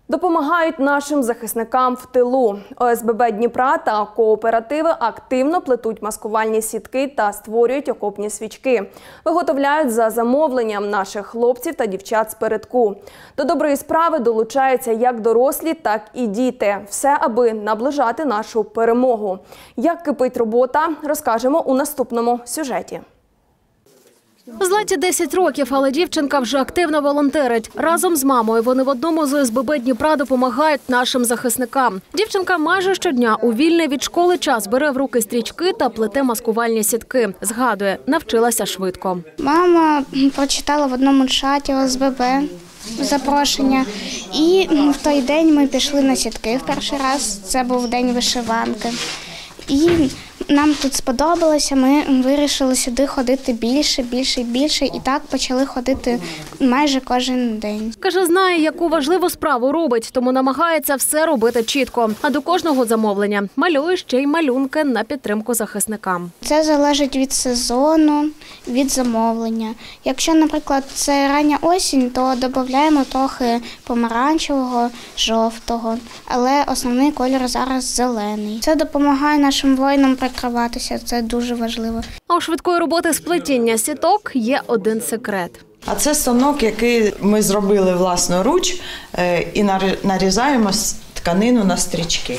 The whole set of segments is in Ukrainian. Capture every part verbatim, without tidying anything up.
Допомагають нашим захисникам в тилу. О С Б Б Дніпра та кооперативи активно плетуть маскувальні сітки та створюють окопні свічки. Виготовляють за замовленням наших хлопців та дівчат з передку. До доброї справи долучаються як дорослі, так і діти. Все, аби наближати нашу перемогу. Як кипить робота, розкажемо у наступному сюжеті. Златі десять років, але дівчинка вже активно волонтерить. Разом з мамою вони в одному з О С Б Б Дніпра допомагають нашим захисникам. Дівчинка майже щодня у вільний від школи час бере в руки стрічки та плете маскувальні сітки. Згадує, навчилася швидко. Мама прочитала в одному чаті О С Б Б запрошення. І в той день ми пішли на сітки в перший раз. Це був день вишиванки. І нам тут сподобалося, ми вирішили сюди ходити більше, більше і більше. І так почали ходити майже кожен день. Каже, знає, яку важливу справу робить, тому намагається все робити чітко. А до кожного замовлення малює ще й малюнки на підтримку захисникам. Це залежить від сезону, від замовлення. Якщо, наприклад, це рання осінь, то додаємо трохи помаранчевого, жовтого. Але основний колір зараз зелений. Це допомагає нашим воїнам прикриватися, це дуже важливо. А у швидкої роботи з плетіння сіток є один секрет. А це станок, який ми зробили власноруч і нарізаємо тканину на стрічки.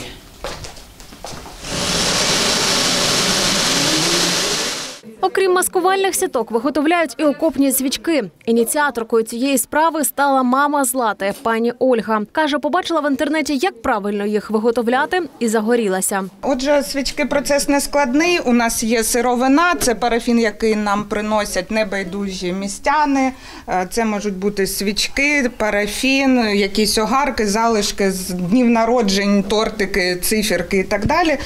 Окрім маскувальних сіток, виготовляють і окопні свічки. Ініціаторкою цієї справи стала мама Злати, пані Ольга. Каже, побачила в інтернеті, як правильно їх виготовляти, і загорілася. Отже, свічки – процес нескладний. У нас є сировина, це парафін, який нам приносять небайдужі містяни. Це можуть бути свічки, парафін, якісь огарки, залишки з днів народжень, тортики, циферки і так далі.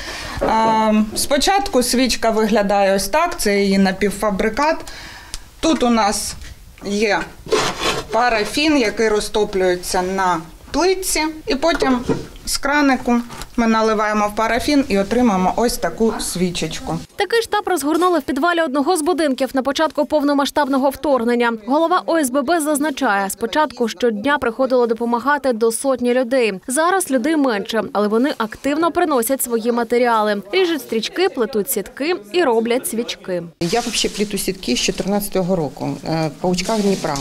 Спочатку свічка виглядає ось так, це її напівфабрикат. Тут у нас є парафін, який розтоплюється на плитці, і потім з кранику ми наливаємо в парафін і отримаємо ось таку свічечку. Такий штаб розгорнули в підвалі одного з будинків на початку повномасштабного вторгнення. Голова О С Б Б зазначає, спочатку щодня приходило допомагати до сотні людей. Зараз людей менше, але вони активно приносять свої матеріали. Ріжуть стрічки, плетуть сітки і роблять свічки. Я взагалі плету сітки з чотирнадцятого року по Учках Дніпра.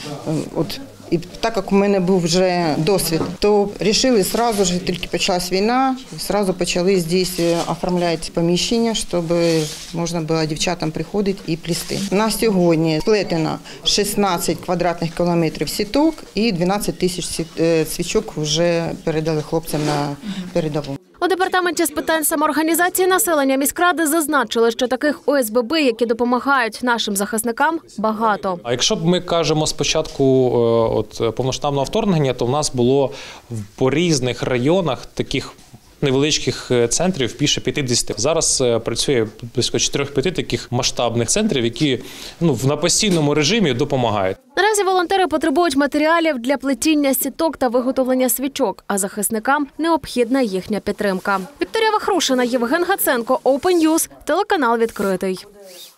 От. І так як у мене був вже досвід, то вирішили одразу ж, тільки почалась війна, одразу почали тут оформляти приміщення, щоб можна було дівчатам приходити і плести. На сьогодні сплетено шістнадцять квадратних кілометрів сіток і дванадцять тисяч свічок вже передали хлопцям на передову. У департаменті з питань самоорганізації населення міськради зазначили, що таких О С Б Б, які допомагають нашим захисникам, багато. А якщо б ми кажемо спочатку от повномасштабного вторгнення, то в нас було по різних районах таких невеличких центрів більше п'ятдесят. Зараз працює близько чотирьох-п'яти таких масштабних центрів, які ну, на постійному режимі допомагають. Наразі волонтери потребують матеріалів для плетіння сіток та виготовлення свічок, а захисникам необхідна їхня підтримка. Вікторія Вахрушина, Євген Гаценко, Open News, телеканал «Відкритий».